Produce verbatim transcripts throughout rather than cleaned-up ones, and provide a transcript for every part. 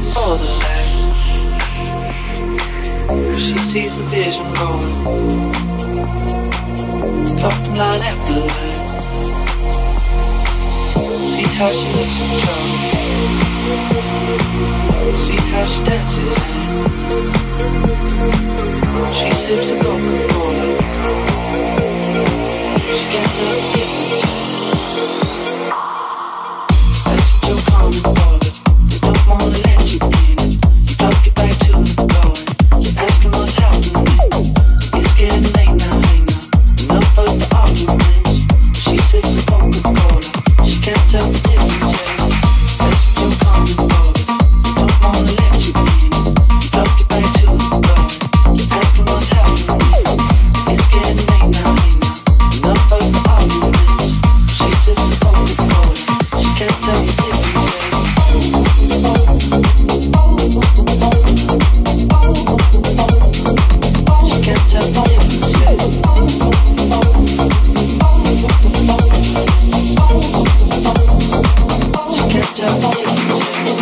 borderland. She sees the vision growing, coughing line after line. See how she looks in trouble. See how she dances and she sips the Coca-Cola. She can't tell the difference. That's what you're coming for, but they don't wanna let you in. You drop your back to the floor and you're asking what's happening. It's getting late now, hey now. Enough of the arguments. She sips the Coca-Cola. She can't tell the difference. That's what you're coming for, but they don't wanna let you in. You drop your back to the floor. You're asking what's happening. It's getting late now, hey now. Enough of the arguments. She sips the Coca-Cola. She can't tell the difference. She can't tell the difference. She can't tell the difference.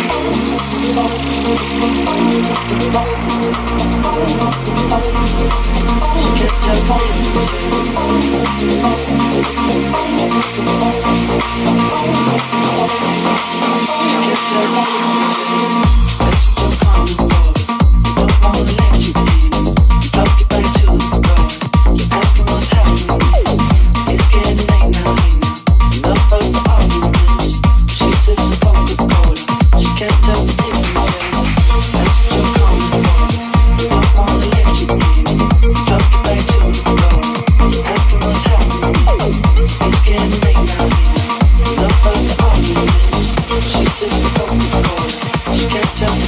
She can't tell the difference. She can't tell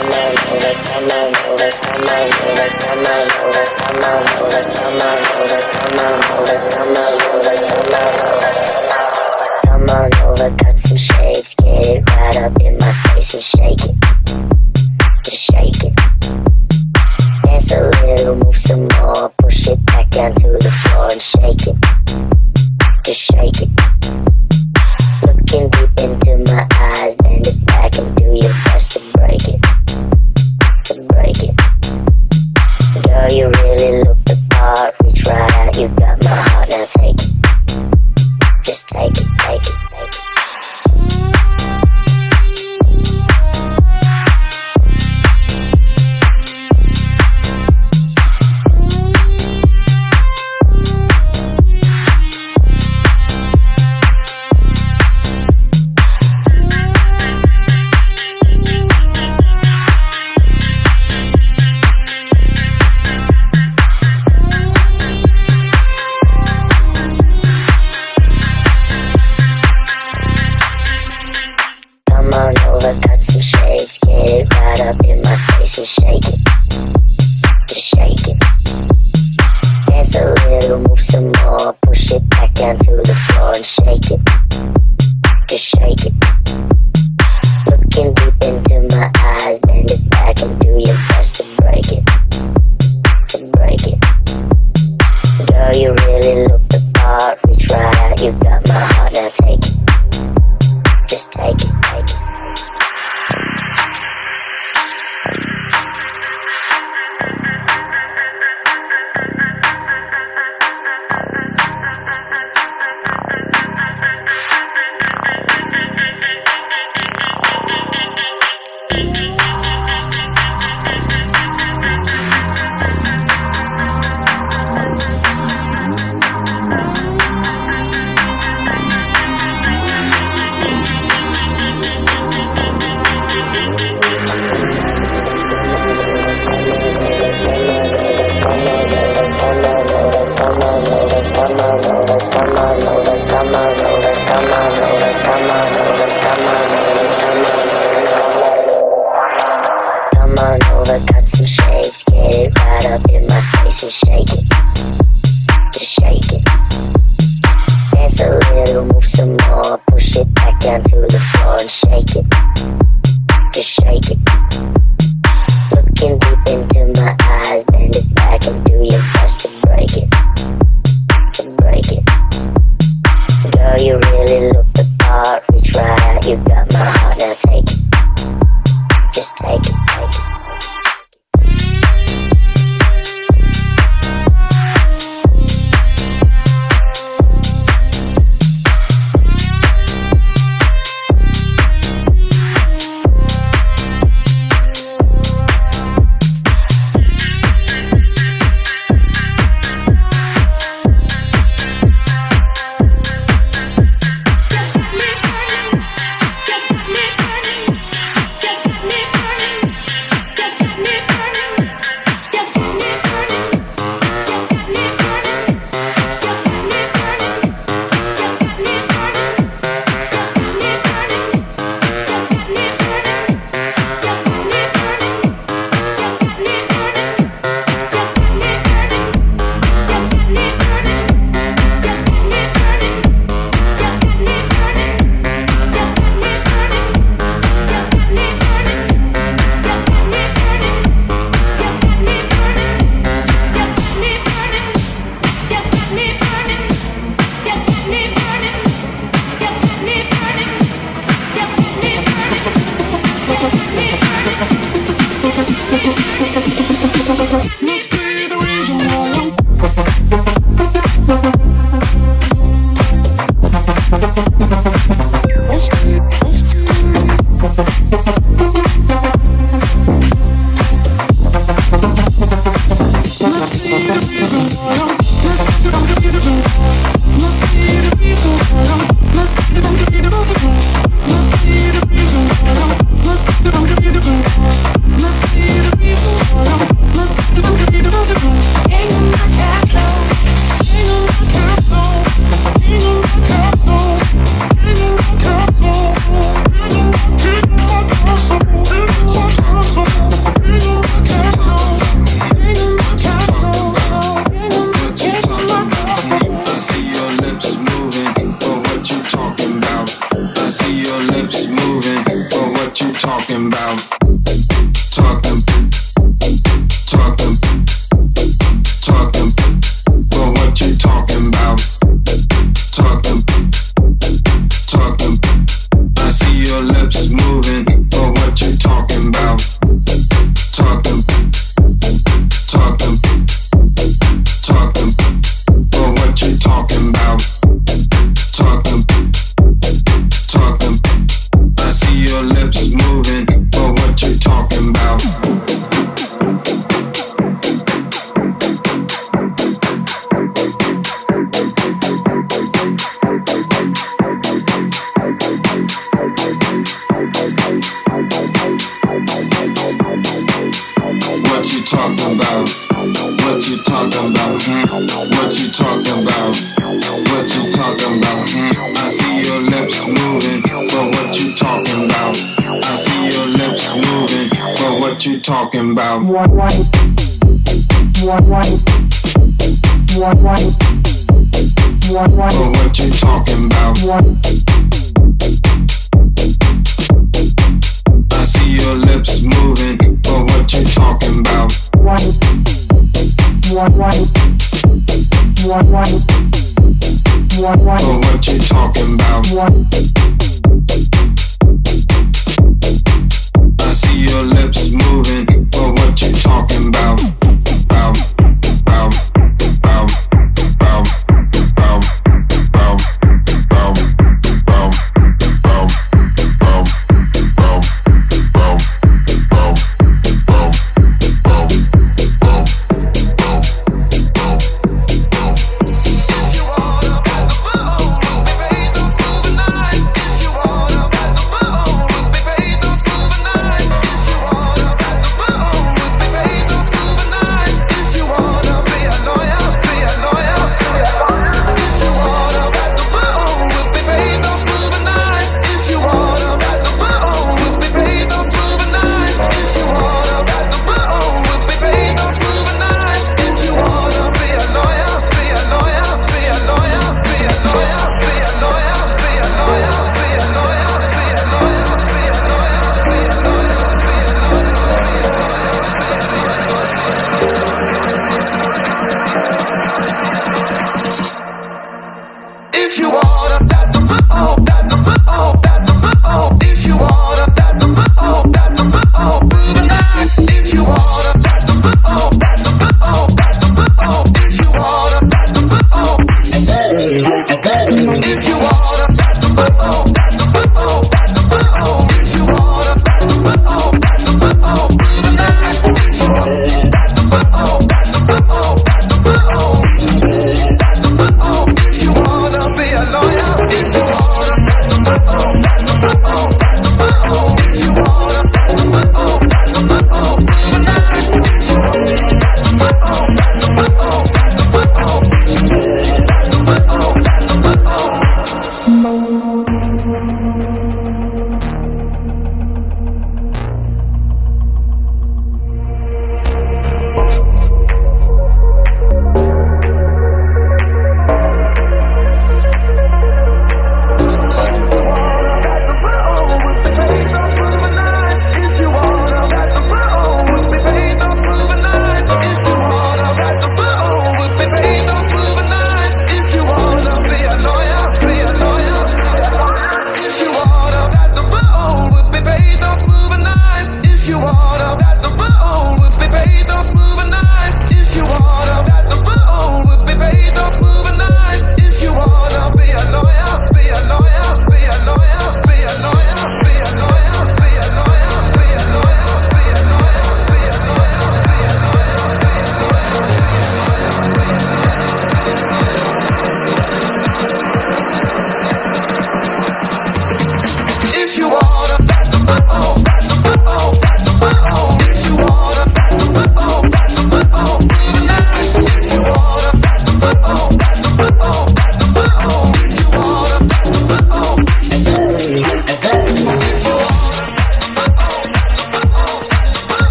Must be the reason why I'm Talking, talking, talking. But what you talking about? Talking, talking. I see your lips moving. But what you talking about? Talking, talking, talking. But what you talking about? Talking, talking. I see your lips moving. But what you talking about? What you talking about? What you talking about? Hmm? What you talking about? What you talking about? Hmm? I see your lips moving, but what you talking about? I see your lips moving, but what you talking about? But what you talking about? I see your lips moving, but what you talking about? But what you talking about? I see your lips moving, but what you talking about? Bow, bow, bow, bow, bow, bow, bow, bow, bow, bow, bow. If you wanna rock the boat, baby, don't smooth the night.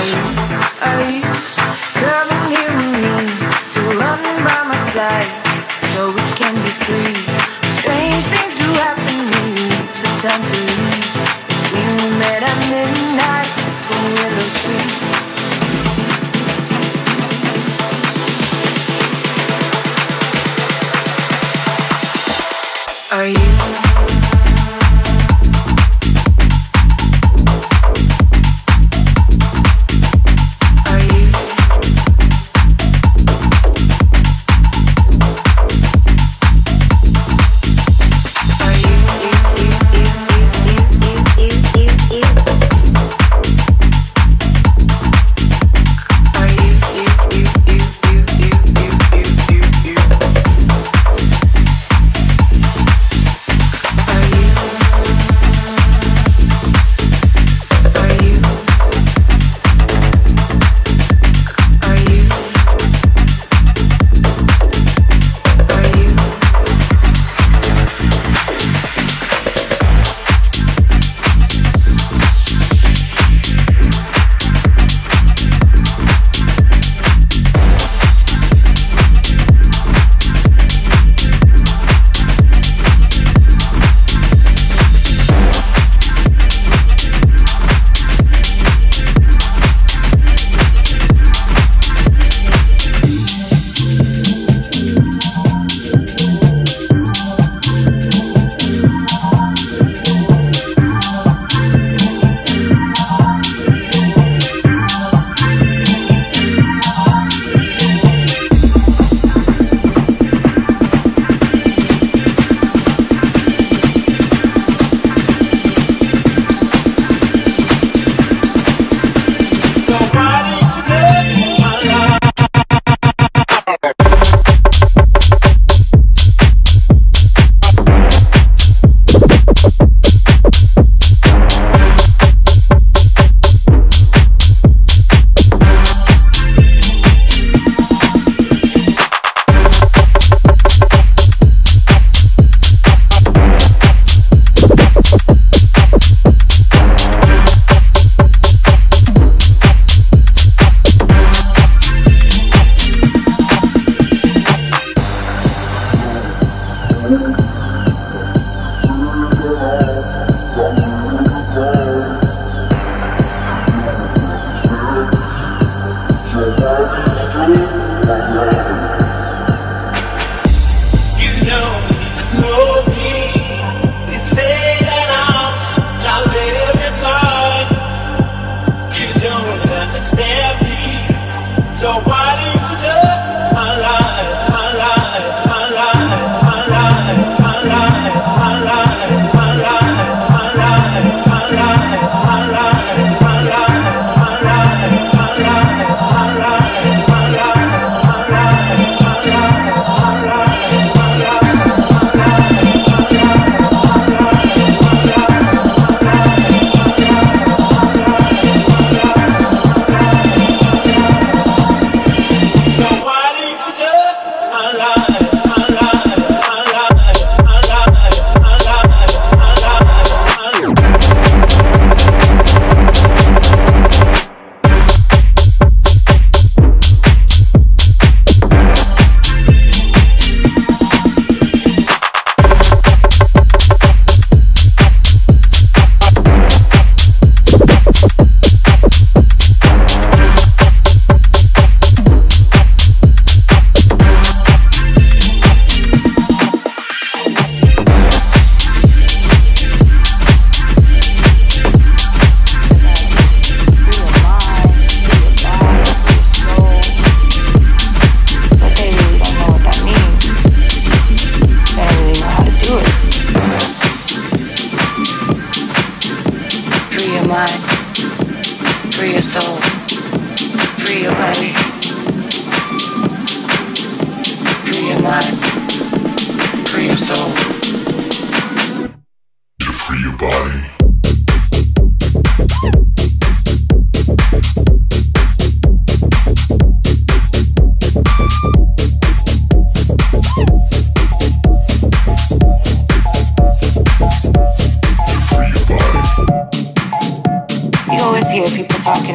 Talking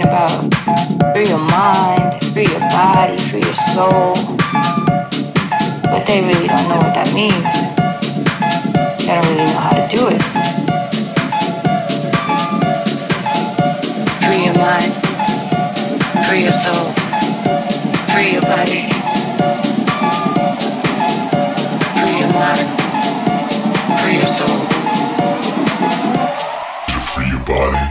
talking about free your mind, free your body, free your soul. But they really don't know what that means. They don't really know how to do it. Free your mind, free your soul, free your body. Free your mind, free your soul. Free your body.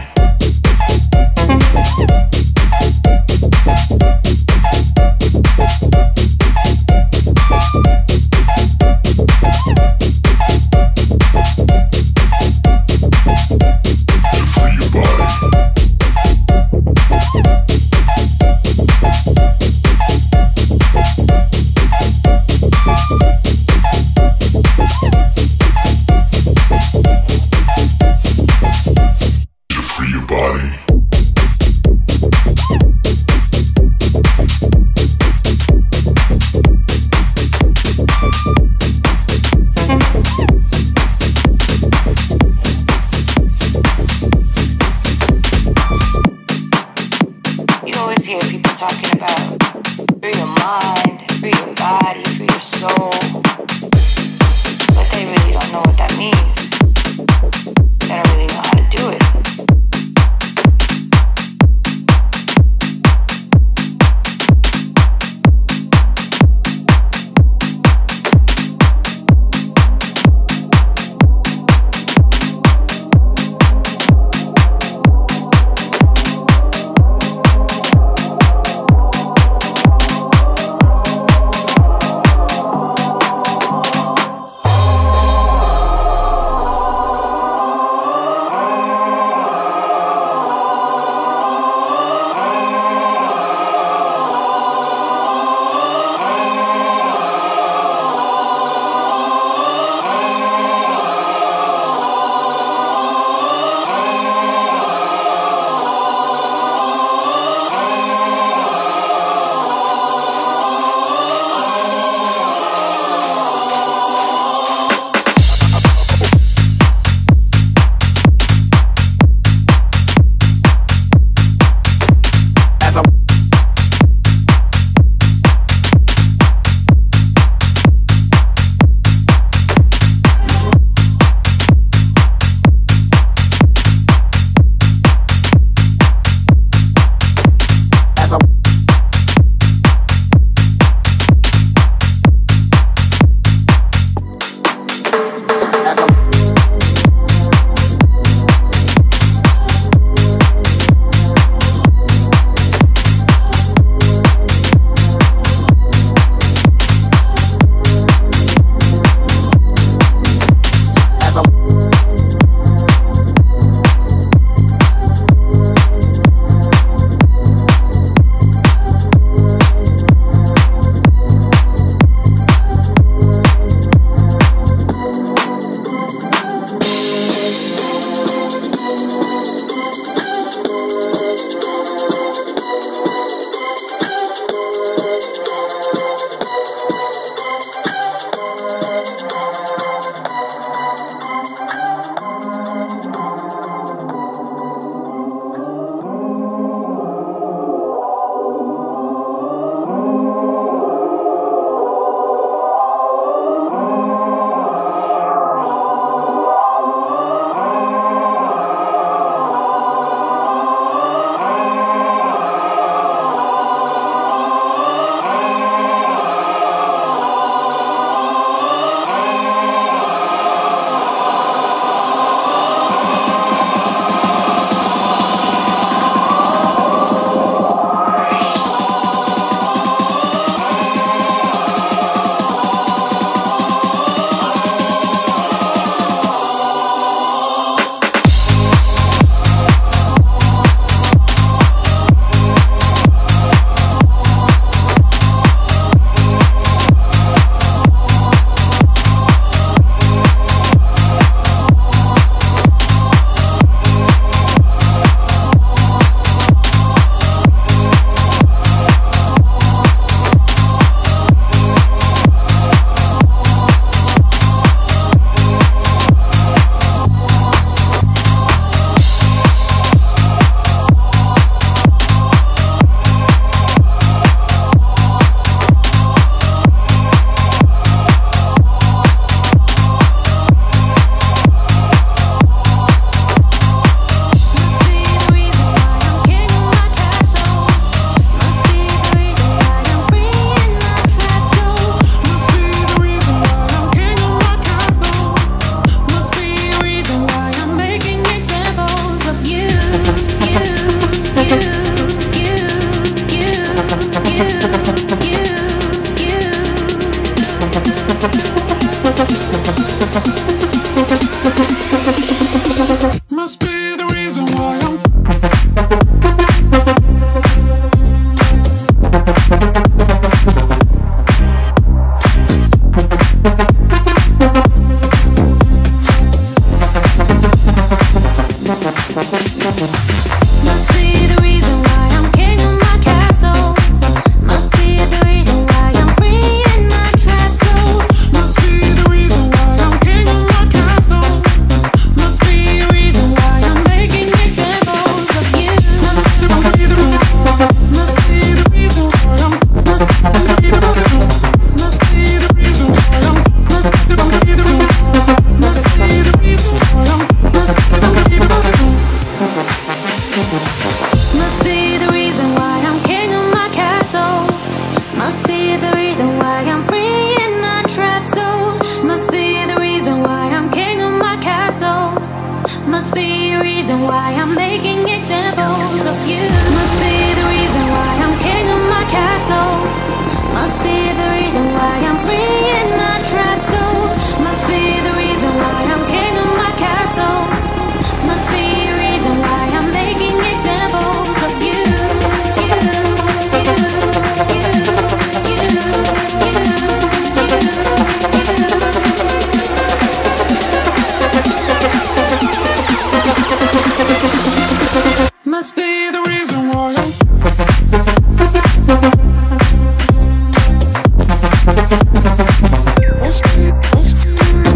reason why I'm making examples of you. Must be the reason why I'm king of my castle. Must be the reason why I'm free in my trap zone. Must be the reason why I'm king of my castle. Must be a reason why I'm making examples of you. You, you, you, must be the reason why I'm must be, must be.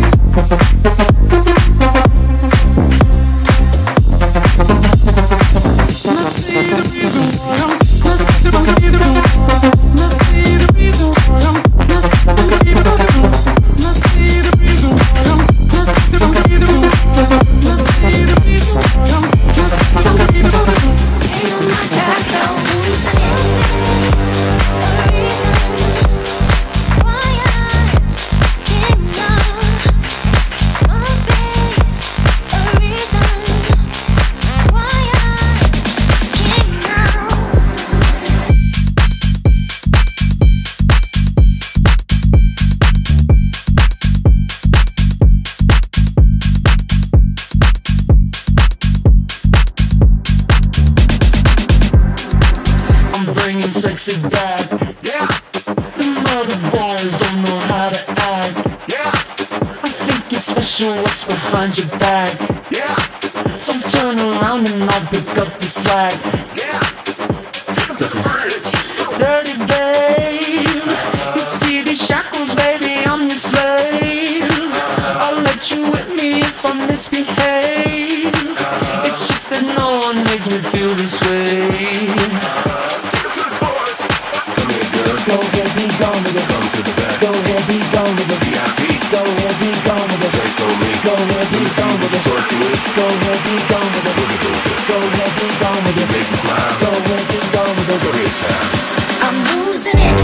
Must be the reason why I'm must be the reason why must be the reason why I'm must be the must be the reason why I'm must be the reason why must be the reason why I'm must be the ain't no got no reason a reason why I can't know must be a reason why I can't know. I'm bringing sexy back. Yeah. The mother boys don't know how to act. Yeah. I think it's special what's behind your back. Yeah. So turn around and I'll pick up the slack. Yeah. Dirty babe, you see these shackles, baby, I'm your slave. I'll let you whip me if I misbehave. It's just that no one makes me feel this way. Go ahead, be gone with it. Come to the back. Go ahead, be gone with it. V I P. Go ahead, be gone with it. Drinks on me. Go ahead, be gone with it. Go ahead, be gone with it. Look at those hips. Go ahead, be gone with it. Make me smile. Go ahead, be gone with it. Go ahead, child. I'm losing it.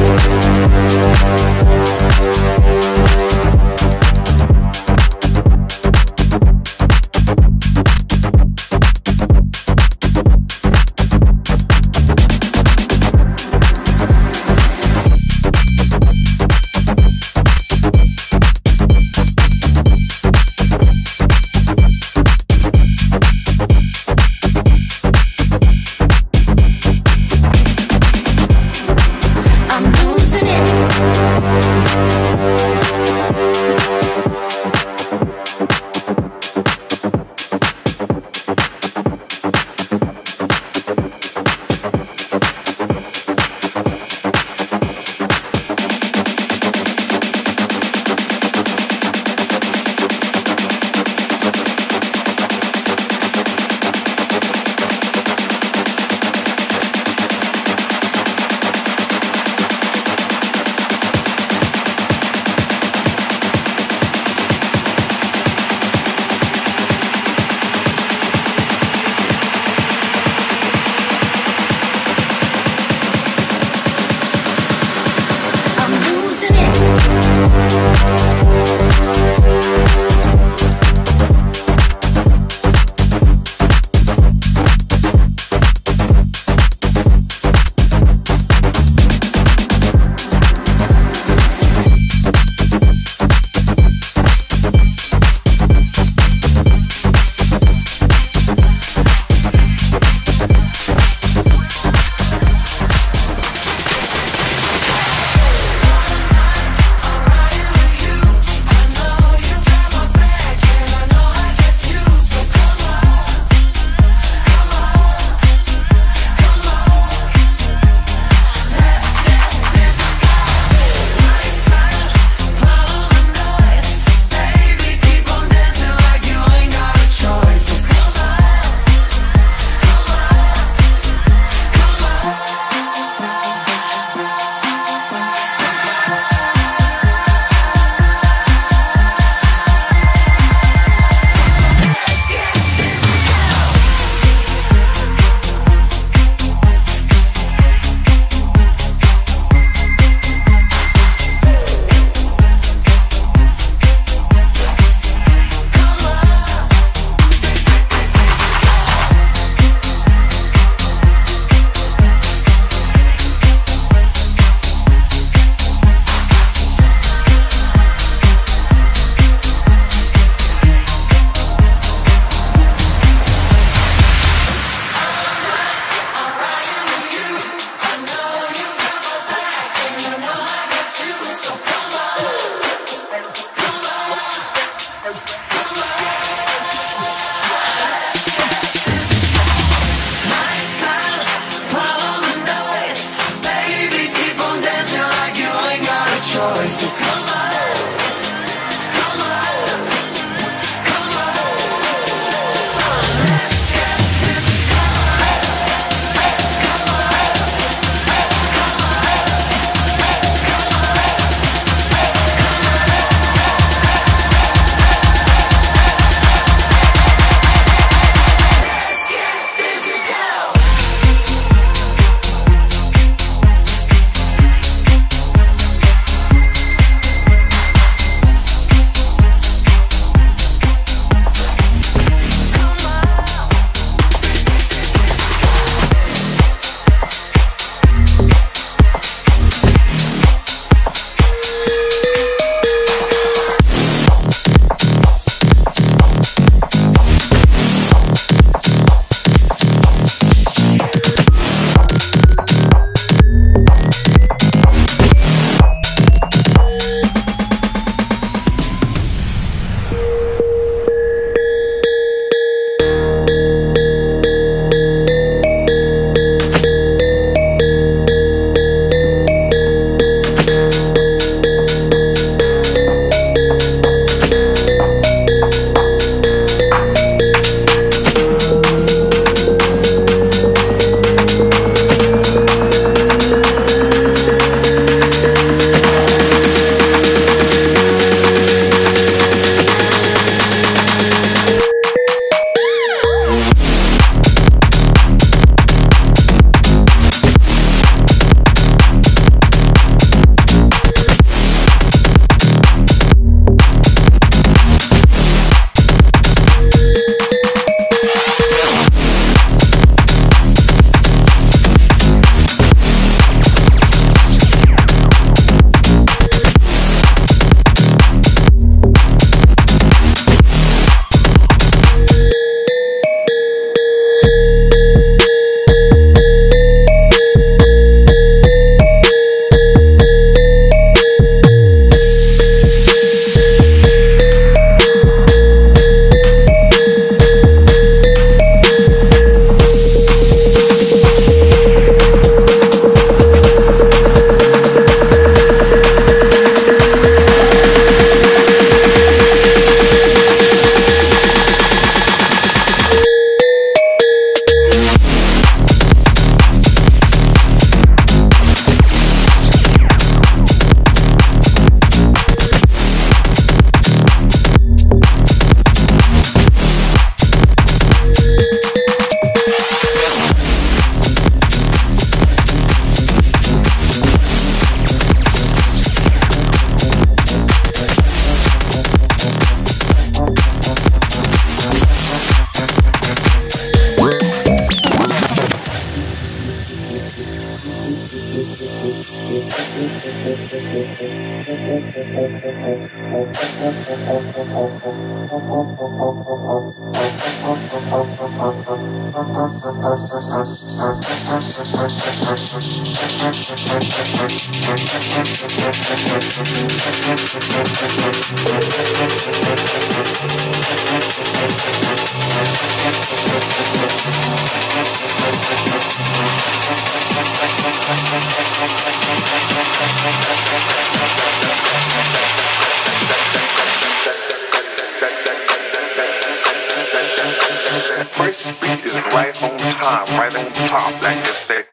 First beat is right on time, right on top, like you said.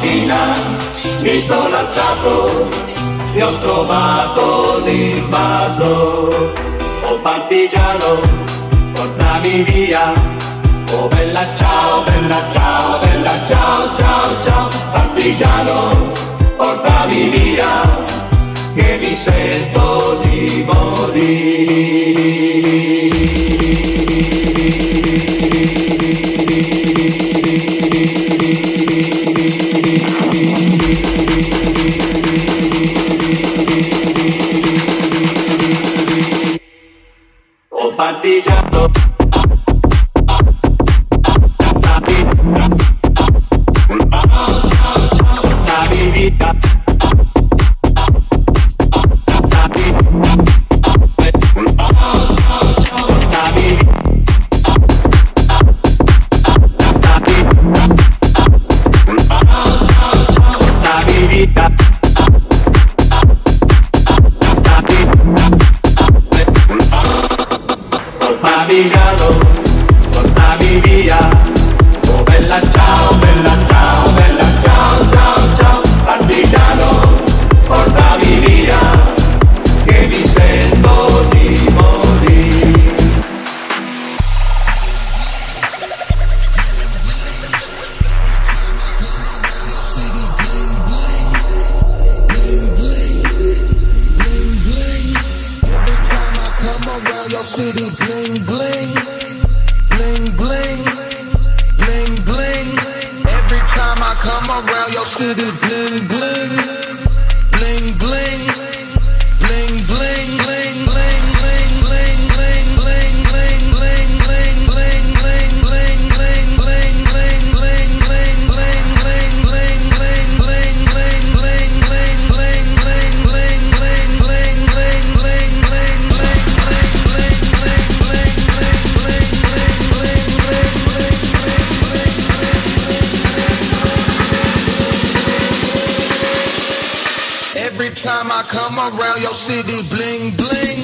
mattina mi sono alzato e ho trovato l'invaso. Oh partigiano, portami via. Oh bella ciao, bella ciao, bella ciao, ciao, ciao. Partigiano, portami via, che mi sento di morire. Oh partigiano, portami via. Partigiano, portami via. Oh bella ciao, bella ciao, bella ciao, ciao, ciao. Partigiano, portami via, che mi sento di morire. Your city bling bling, bling bling, bling bling. Every time I come around your city bling bling, bling bling, bling bling, bling bling, bling bling, bling bling, bling bling, bling bling, bling bling, bling bling, bling bling, bling bling, bling bling, bling bling, bling bling, bling bling, bling bling, bling bling, bling bling, bling bling. Every time I come around your city, bling bling.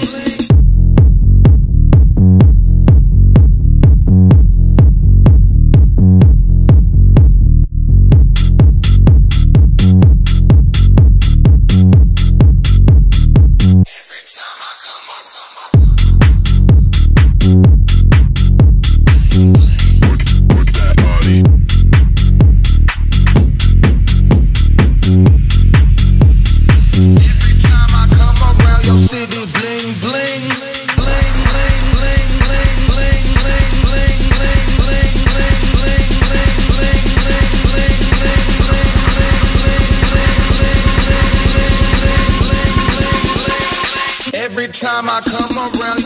Every time I come around.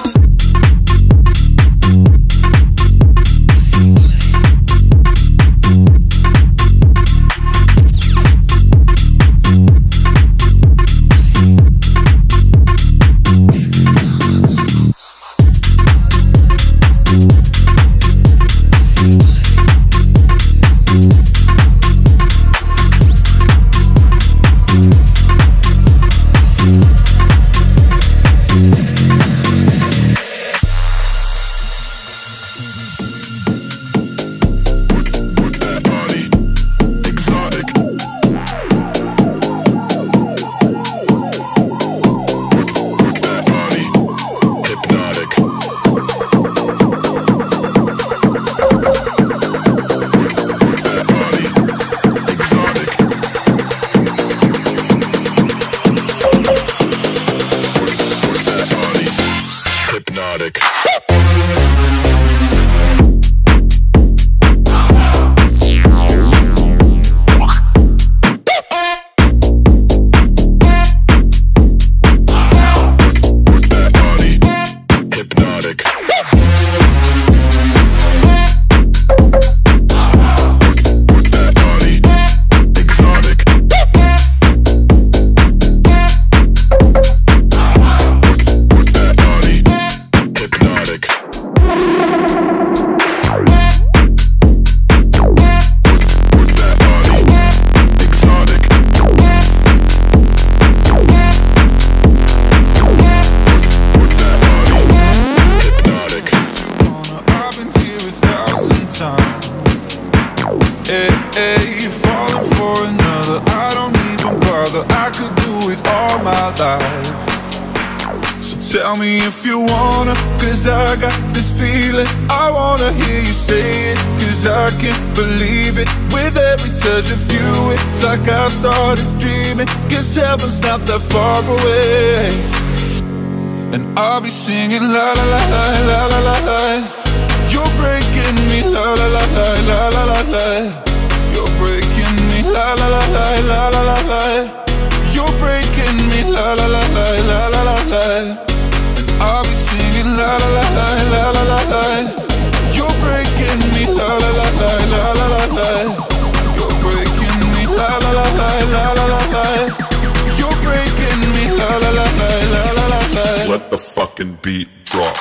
of my life. So tell me if you wanna, cause I got this feeling. I wanna hear you say it, cause I can't believe it. With every touch of you, it's like I started dreaming. Cause heaven's not that far away. And I'll be singing la la la la la la la la. You're breaking me la la la la la la la la. You're breaking me la la la la la la la la. You're breaking me la la la la la la la la. And I'll be singing la la la la la la la la. You're breaking me la la la la la la la la. You're breaking me la la la la la la la la. You're breaking me la la la la la la la la. Let the fucking beat drop.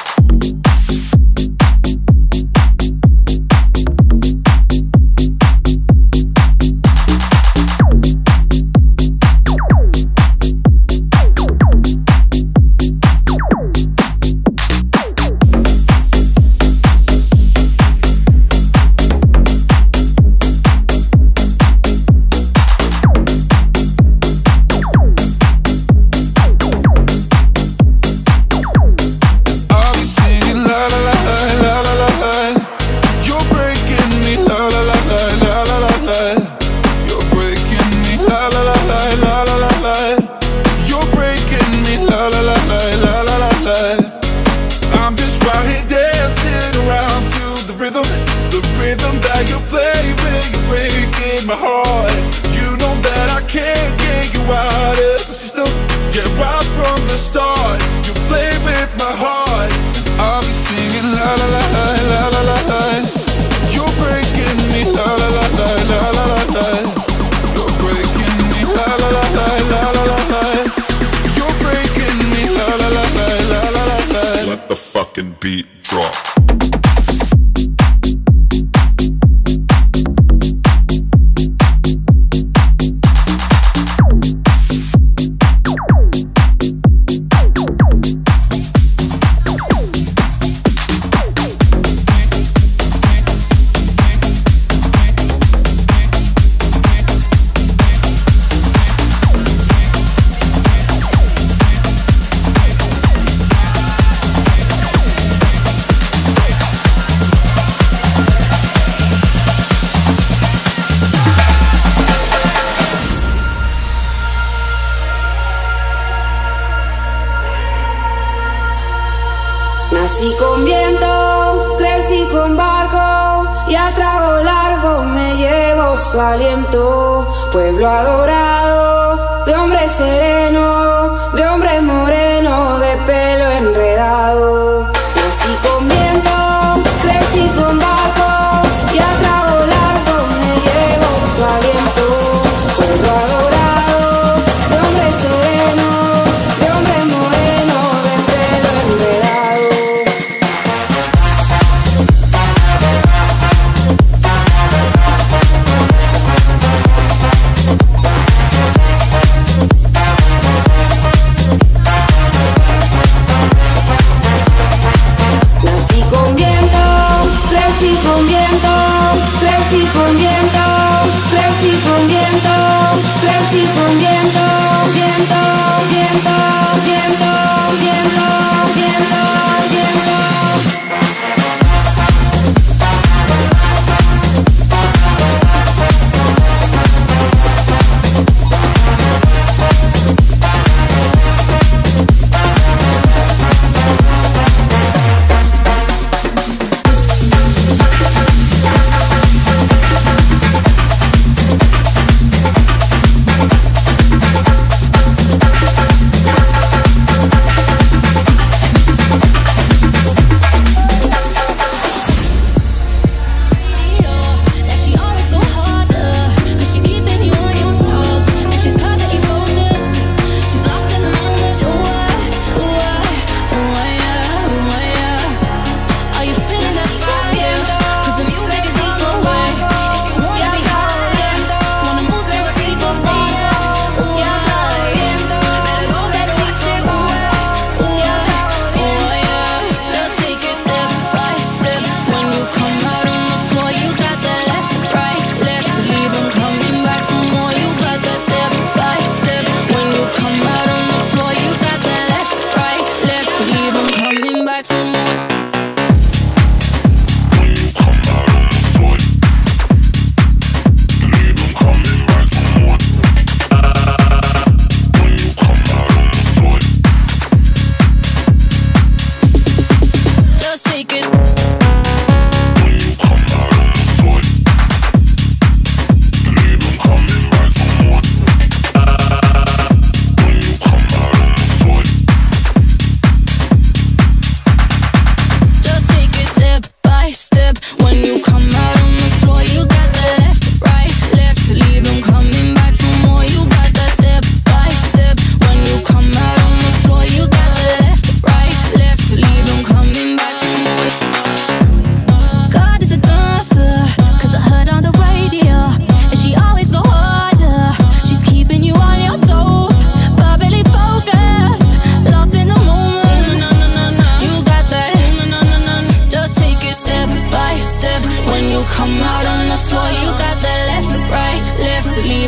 Beat drop. Nací con viento, crecí con barco y a trago largo me llevo su aliento. Pueblo adorado, de hombre sereno, de hombre moreno, de pelo enredado. Nací con viento, crecí con barco y a trago largo me llevo su aliento. Pueblo adorado, de hombre sereno, de hombre moreno, de pelo enredado. Nací con viento, crecí con viento, crecí con viento, crecí con viento, crecí con viento, viento, viento, viento, viento, viento, viento.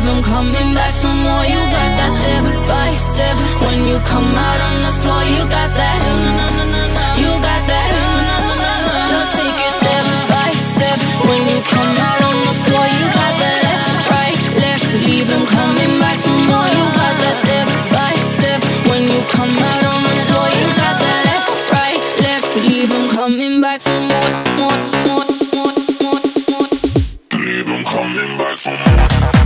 leave him coming back for more. You got that step by step. When you come out on the floor, you got that. You got that. Just take it step by step. When you come out on the floor, you got that left, right, left. Leave him coming back for more. You got that step by step. When you come out on the floor, you got that left, right, left. Leave him coming back for more, more, more, more, more, more. Leave him coming back for more.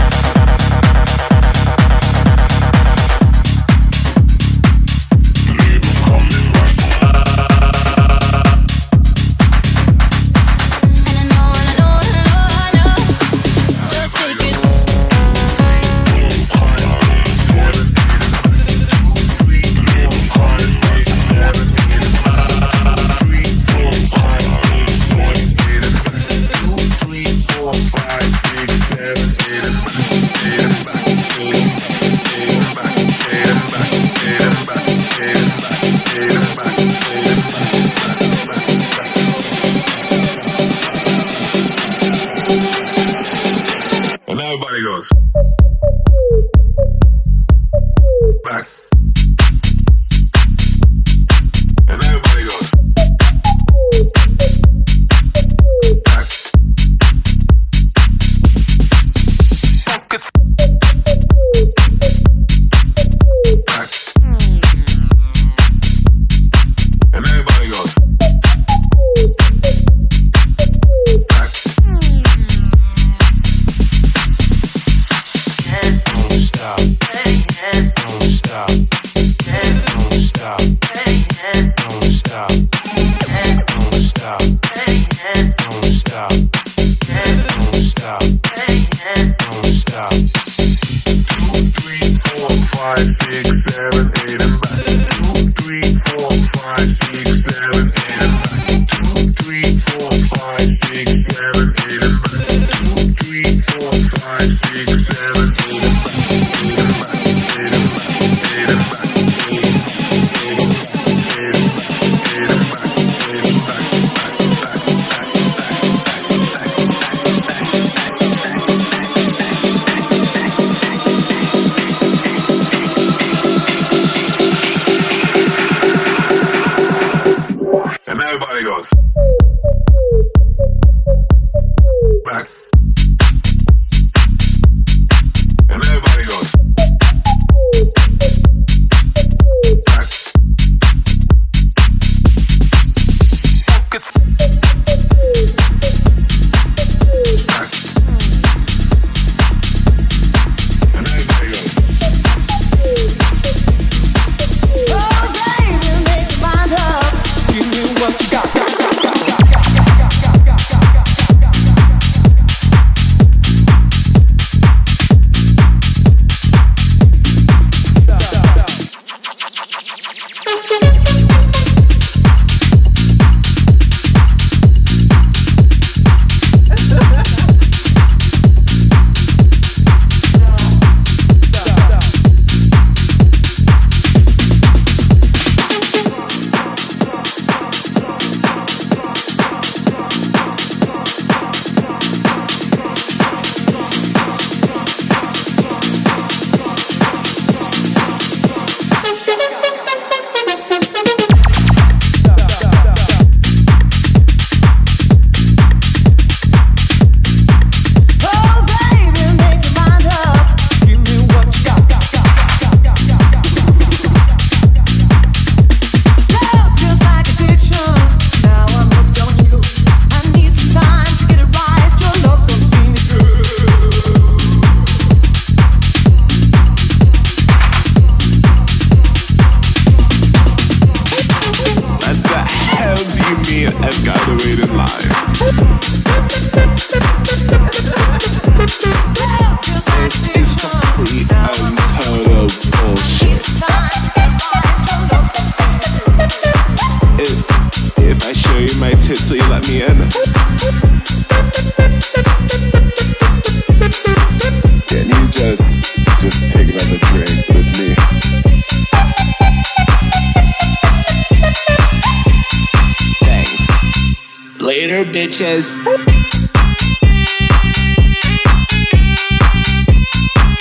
Later, bitches.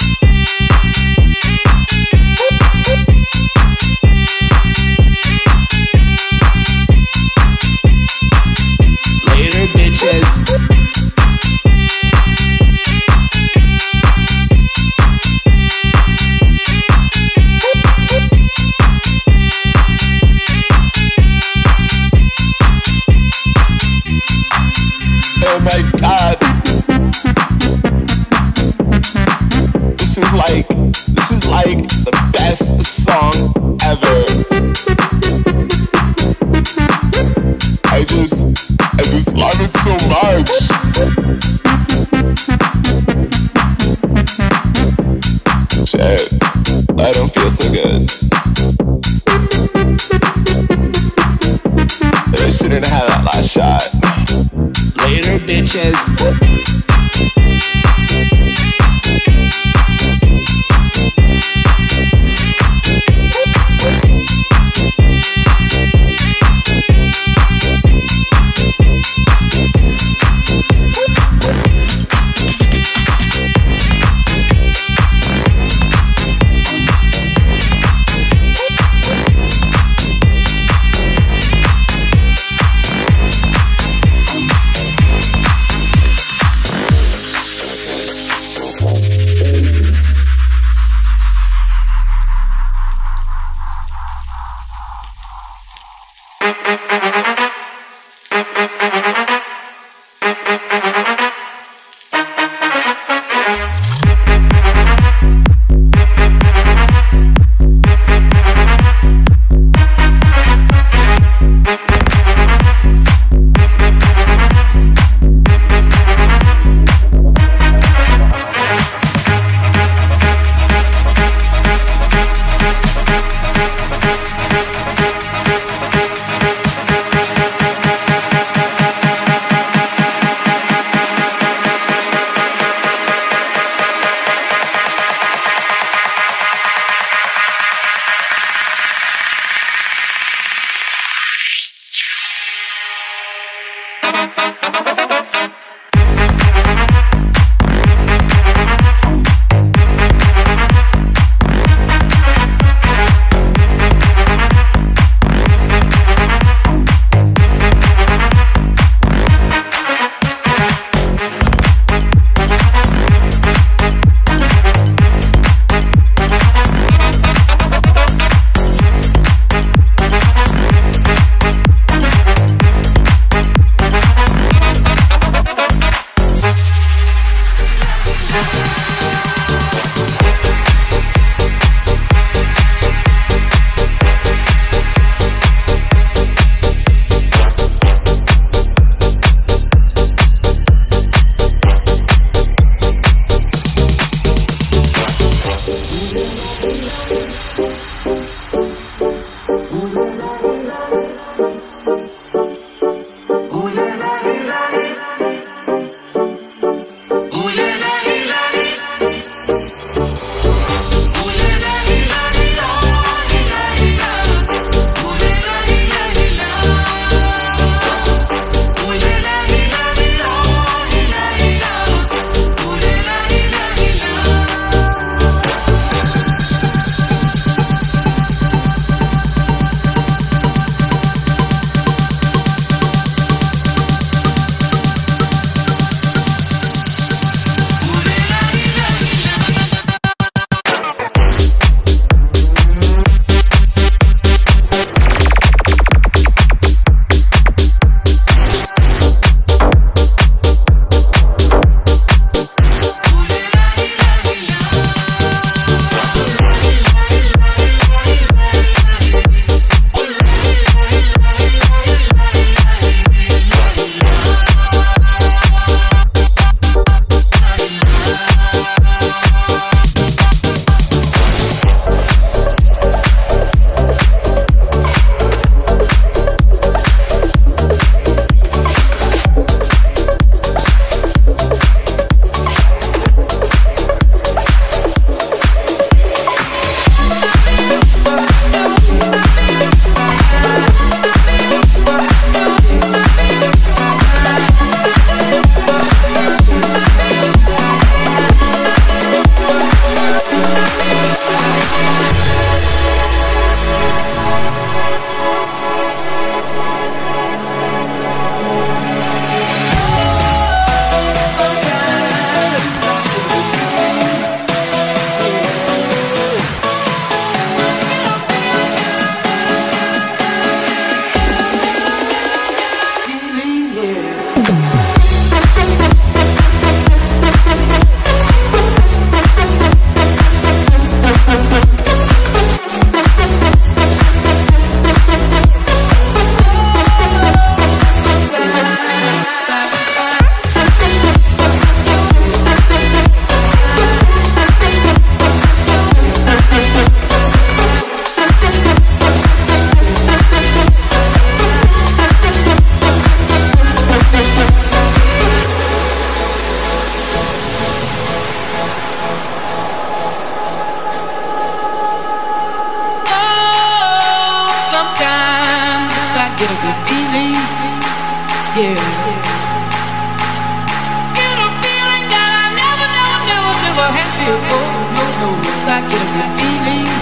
like, this is like the best song ever. I just, I just love it so much. Shit, I don't feel so good. I shouldn't have that last shot. Later, bitches.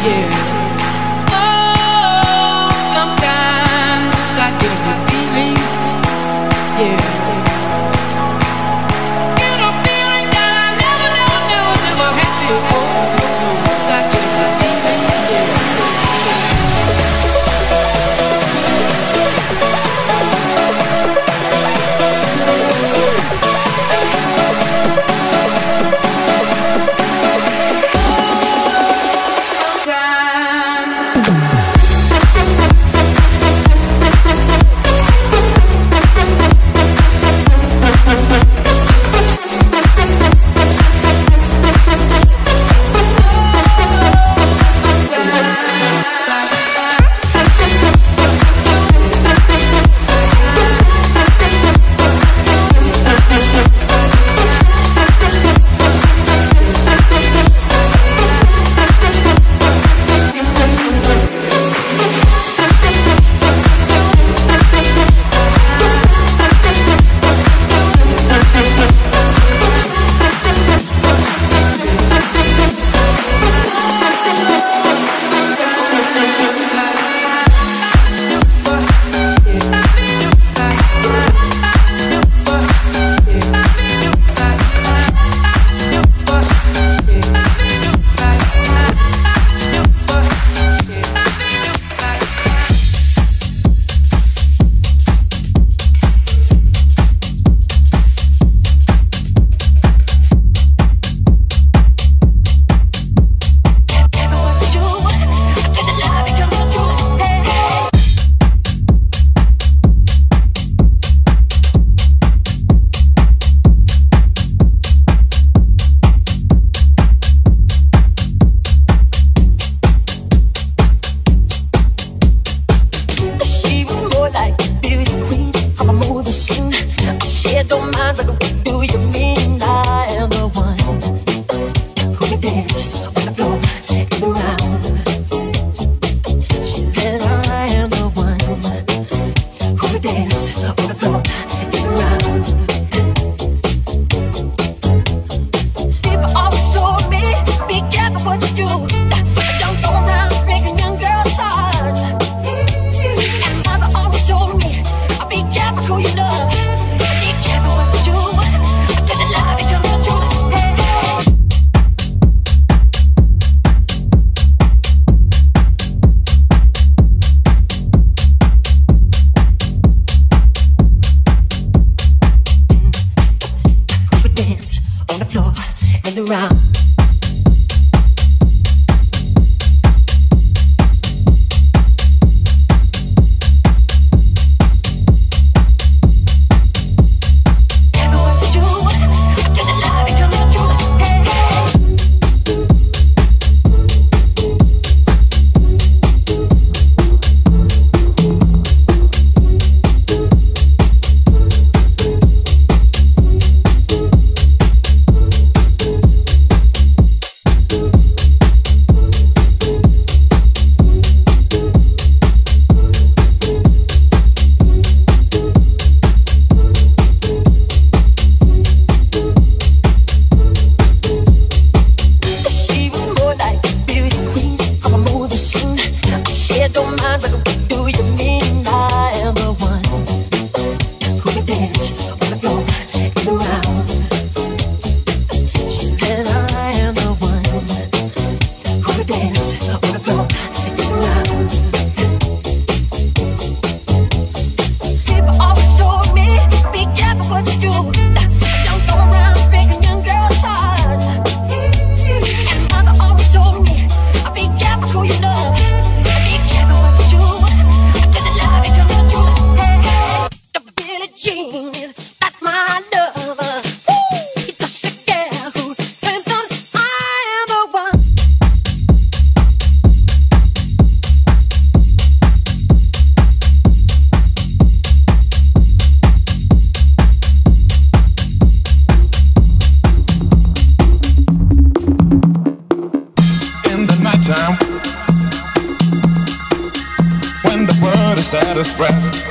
saddest rest,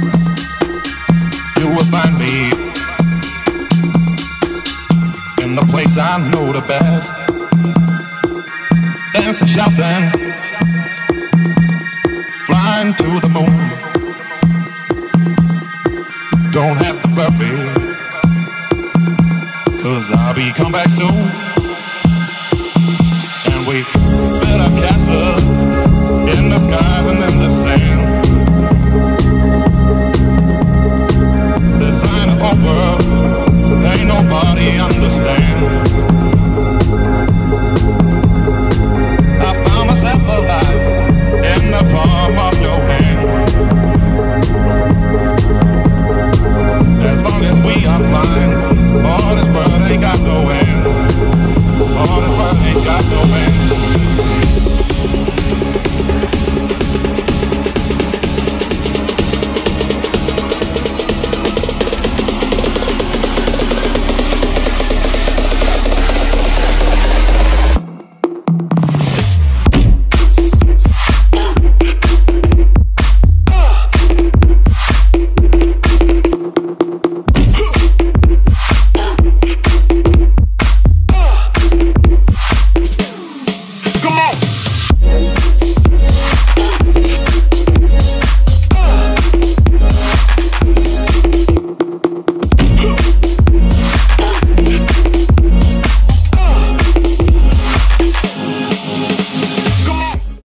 you will find me in the place I know the best, dancing, shouting, flying to the moon. Don't have to worry, 'cause I'll be come back soon.